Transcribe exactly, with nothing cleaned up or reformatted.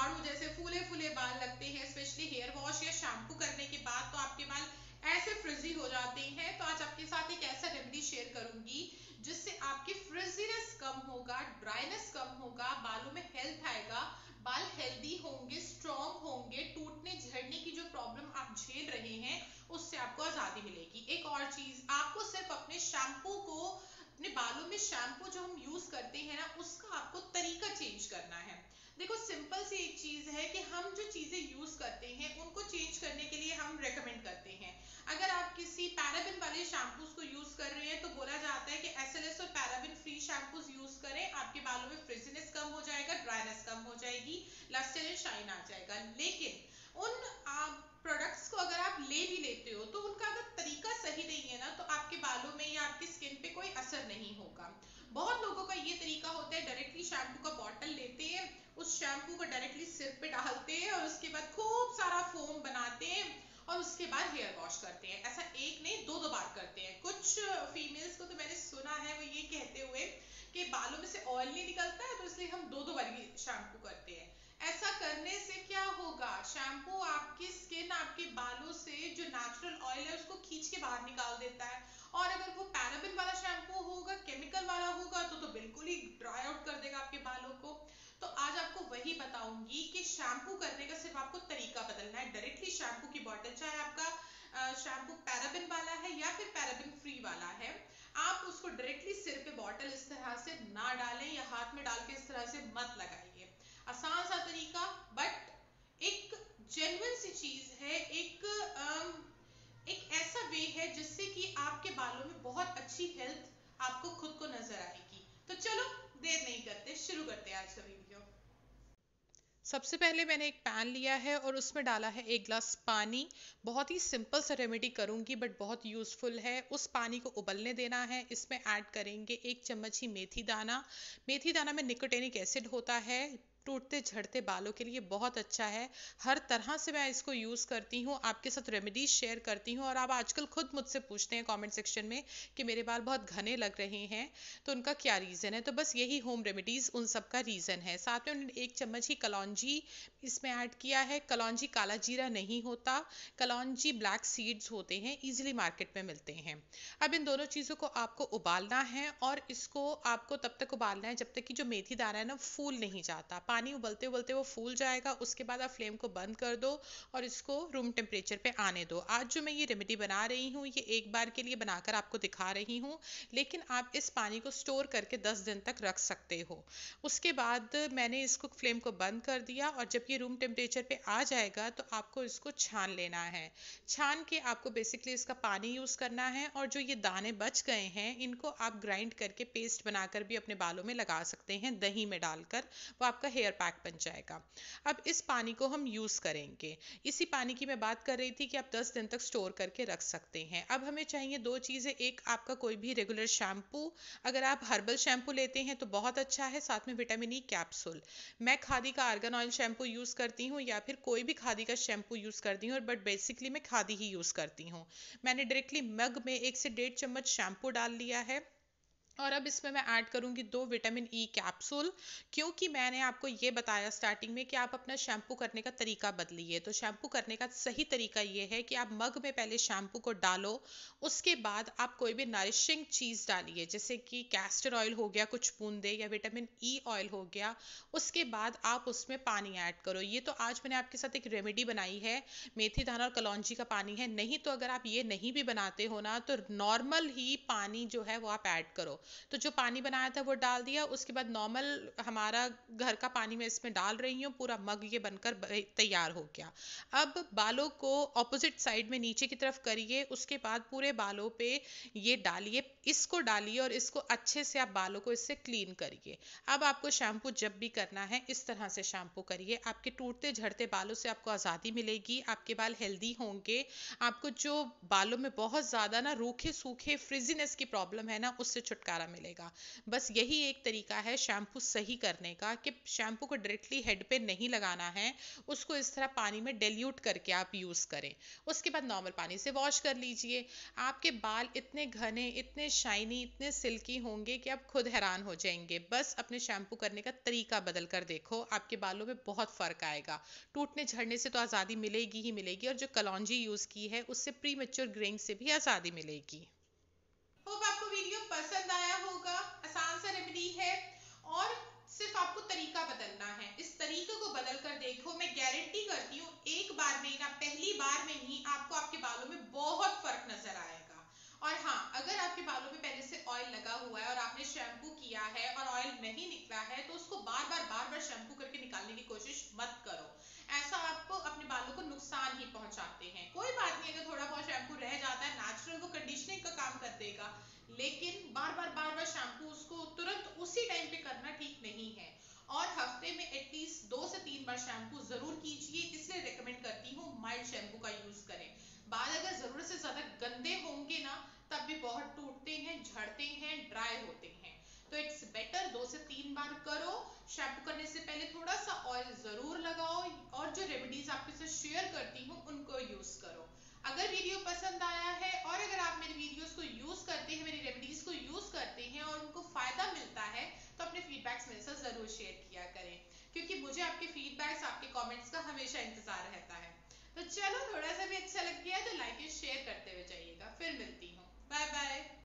झाड़ू जैसे फूले फूले बाल लगते हैं, स्पेशली हेयर वॉश या शैम्पू करने के बाद तो आपके बाल ऐसे फ्रिजी हो जाते हैं। तो आज आपके साथ एक ऐसा रेमेडी शेयर करूंगी जिससे आपकी फ्रिजीनेस कम होगा, ड्राइनेस कम होगा, बालों में हेल्थ आएगा, बाल हेल्दी होंगे, स्ट्रॉन्ग होंगे, टूटने झड़ने की जो प्रॉब्लम आप झेल रहे हैं उससे आपको आजादी मिलेगी। एक और चीज, आपको सिर्फ अपने शैम्पू को, अपने बालों में शैम्पू जो हम यूज करते हैं ना, उसका आपको तरीका चेंज करना है। देखो सिंपल सी एक चीज है कि हम जो चीजें यूज करते हैं उनको चेंज करने के लिए हम रेकमेंड करते हैं। अगर आप किसी पैराबिन वाले शैम्पूज को यूज कर रहे हैं तो बोला जाता है कि एसएलएस और पैराबिन फ्री शैम्पूज यूज करें, आपके बालों में फ्रिजीनेस कम हो जाएगा, ड्राइनेस कम हो जाएगी, लस्टर एंड शाइन आ जाएगा। लेकिन उन आप प्रोडक्ट्स को अगर आप ले भी लेते हो तो उनका अगर तरीका सही नहीं है ना, तो आपके बालों में या आपकी स्किन पे कोई असर नहीं होगा। बहुत लोगों का ये तरीका होता है, डायरेक्टली शैम्पू का बॉटल लेते हैं, उस शैम्पू को डायरेक्टली सिर पे डालते हैं और उसके बाद खूब सारा फोम बनाते हैं और उसके बाद हेयर वॉश करते हैं। ऐसा एक नहीं दो दो बार करते हैं। कुछ फीमेल्स को तो मैंने सुना है वो ये कहते हुए कि बालों में से ऑयल नहीं निकलता है तो इसलिए हम दो दो बार शैम्पू करते हैं। ऐसा करने से क्या होगा, शैम्पू आपकी स्किन, आपके बालों से जो नेचुरल ऑयल है उसको खींच के बाहर निकाल देता है। और अगर वो पैराबिन वाला शैम्पू होगा, केमिकल वाला होगा, तो तो बिल्कुल ही ड्राई आउट कर देगा आपके बालों को। तो आज आपको वही बताऊंगी कि शैम्पू करने का सिर्फ आपको तरीका बदलना है। डायरेक्टली शैम्पू की बॉटल, चाहे आपका शैम्पू पैराबिन वाला है या फिर पैराबिन फ्री वाला है, आप उसको डायरेक्टली सिर पे बॉटल इस तरह से ना डालें या हाथ में डाल के इस तरह से मत लगाइए। आसान सा तरीका, बट एक जेन्युइन सी चीज है, एक um, एक ऐसा वे है जिससे कि आपके बालों में बहुत अच्छी हेल्थ आपको खुद को नजर आएगी। तो चलो देर नहीं करते, शुरू करते हैं आज का वीडियो। सबसे पहले मैंने एक पैन लिया है और उसमें डाला है एक गिलास पानी। बहुत ही सिंपल सा रेमेडी करूंगी बट बहुत यूज़फुल है। उस पानी को उबलने देना है। इसमें ऐड करेंगे एक चम्मच ही मेथी दाना। मेथी दाना में निकोटेनिक एसिड होता है, टूटते झड़ते बालों के लिए बहुत अच्छा है। हर तरह से मैं इसको यूज़ करती हूँ, आपके साथ रेमेडीज शेयर करती हूँ। और आप आजकल खुद मुझसे पूछते हैं कमेंट सेक्शन में कि मेरे बाल बहुत घने लग रहे हैं, तो उनका क्या रीज़न है। तो बस यही होम रेमेडीज़ उन सब का रीज़न है। साथ में उन्होंने एक चम्मच ही कलौंजी इसमें ऐड किया है। कलौंजी काला जीरा नहीं होता, कलौंजी ब्लैक सीड्स होते हैं, ईजिली मार्केट में मिलते हैं। अब इन दोनों चीज़ों को आपको उबालना है और इसको आपको तब तक उबालना है जब तक कि जो मेथी दाना है ना फूल नहीं जाता। पानी उबलते उबलते वो फूल जाएगा, उसके बाद आप फ्लेम को बंद कर दो और इसको रूम टेम्परेचर पे आने दो। आज जो मैं ये रेमेडी बना रही हूँ ये एक बार के लिए बनाकर आपको दिखा रही हूँ, लेकिन आप इस पानी को स्टोर करके दस दिन तक रख सकते हो। उसके बाद मैंने इसको फ्लेम को बंद कर दिया और जब ये रूम टेम्परेचर पे आ जाएगा तो आपको इसको छान लेना है। छान के आपको बेसिकली इसका पानी यूज़ करना है और जो ये दाने बच गए हैं इनको आप ग्राइंड करके पेस्ट बनाकर भी अपने बालों में लगा सकते हैं, दही में डालकर, वो आपका हेयर पैक बन जाएगा। अब इस पानी को हम यूज़ करेंगे। इसी पानी की मैं बात कर रही थी कि आप दस दिन तक स्टोर करके रख सकते हैं। अब हमें चाहिए दो चीज़ें, एक आपका कोई भी रेगुलर शैम्पू, अगर आप हर्बल शैम्पू लेते हैं तो बहुत अच्छा है, साथ में विटामिन ई कैप्सूल। मैं खादी का आर्गन ऑयल शैम्पू यूज़ करती हूँ या फिर कोई भी खादी का शैम्पू यूज़ करती हूँ, बट बेसिकली मैं खादी ही यूज़ करती हूँ। मैंने डायरेक्टली मग में एक से डेढ़ चम्मच शैम्पू डाल लिया है और अब इसमें मैं ऐड करूंगी दो विटामिन ई कैप्सूल, क्योंकि मैंने आपको ये बताया स्टार्टिंग में कि आप अपना शैम्पू करने का तरीका बदलिए। तो शैम्पू करने का सही तरीका ये है कि आप मग में पहले शैम्पू को डालो, उसके बाद आप कोई भी नरिशिंग चीज़ डालिए, जैसे कि कैस्टर ऑयल हो गया कुछ बूंदे या विटामिन ई ऑयल हो गया, उसके बाद आप उसमें पानी ऐड करो। ये तो आज मैंने आपके साथ एक रेमेडी बनाई है, मेथी दाना और कलौंजी का पानी है। नहीं तो अगर आप ये नहीं भी बनाते हो ना तो नॉर्मल ही पानी जो है वो आप ऐड करो। तो जो पानी बनाया था वो डाल दिया, उसके बाद नॉर्मल हमारा घर का पानी मैं इसमें डाल रही हूँ, पूरा मग ये बनकर तैयार हो गया। अब बालों को ऑपोजिट साइड में नीचे की तरफ करिए, उसके बाद पूरे बालों पे ये डालिए, इसको डालिए और इसको अच्छे से आप बालों को इससे क्लीन करिए। अब आपको शैम्पू जब भी करना है इस तरह से शैम्पू करिए, आपके टूटते झड़ते बालों से आपको आज़ादी मिलेगी, आपके बाल हेल्दी होंगे, आपको जो बालों में बहुत ज़्यादा ना रूखे सूखे फ्रिजीनेस की प्रॉब्लम है ना उससे छुटकारा छुटकारा मिलेगा। बस यही एक तरीका है शैम्पू सही करने का कि शैम्पू को डायरेक्टली हेड पे नहीं लगाना है, उसको इस तरह पानी में डिल्यूट करके आप यूज़ करें। उसके बाद नॉर्मल पानी से वॉश कर लीजिए। आपके बाल इतने घने, इतने शाइनी, इतने सिल्की होंगे कि आप खुद हैरान हो जाएंगे। बस अपने शैम्पू करने का तरीका बदल कर देखो, आपके बालों में बहुत फ़र्क आएगा। टूटने झड़ने से तो आज़ादी मिलेगी ही मिलेगी, और जो कलौंजी यूज़ की है उससे प्री मेच्योर ग्रेइंग से भी आज़ादी मिलेगी। होप आपको वीडियो पसंद आया होगा। आसान सा रेमेडी है और सिर्फ आपको तरीका बदलना है। इस तरीके को बदल कर देखो, मैं गारंटी करती हूँ एक बार में ना, पहली बार में ही आपको आपके बालों में बहुत फर्क नजर आएगा। और हाँ, अगर आपके बालों में पहले से ऑयल लगा हुआ है और आपने शैम्पू किया है और ऑयल नहीं निकला है, तो उसको बार बार बार बार शैम्पू करके निकालने की कोशिश मत करो। ऐसा आपको अपने बालों को नुकसान ही पहुंचाते हैं। कोई बात नहीं, अगर थोड़ा बहुत शैम्पू रह जाता है, नेचुरल वो कंडीशनिंग का काम कर देगा, लेकिन बार बार बार बार शैम्पू उसको तुरंत उसी टाइम पे करना ठीक नहीं है। और हफ्ते में एटलीस्ट दो से तीन बार शैम्पू जरूर कीजिए। इसलिए रिकमेंड करती हूँ माइल्ड शैम्पू का यूज करें। बाल अगर जरूरत से ज्यादा गंदे होंगे ना, तब भी बहुत टूटते हैं, झड़ते हैं, ड्राई होते हैं। तो इट्स बेटर दो से तीन बार करो। शैम्पू करने से पहले थोड़ा सा ऑयल जरूर लगाओ, और जो रेमेडीज आपके साथ शेयर करती हूँ उनको यूज करो। अगर वीडियो पसंद आया है और अगर आप मेरी वीडियोस को यूज करते हैं, मेरी रेमेडीज को यूज करते हैं और उनको फायदा मिलता है, तो अपने फीडबैक्स मेरे साथ जरूर शेयर किया करें, क्योंकि मुझे आपके फीडबैक्स, आपके कमेंट्स का हमेशा इंतजार रहता है। तो चलो, थोड़ा सा भी अच्छा लग गया तो लाइक एंड शेयर करते हुए जाइएगा। फिर मिलती हूँ, बाय बाय।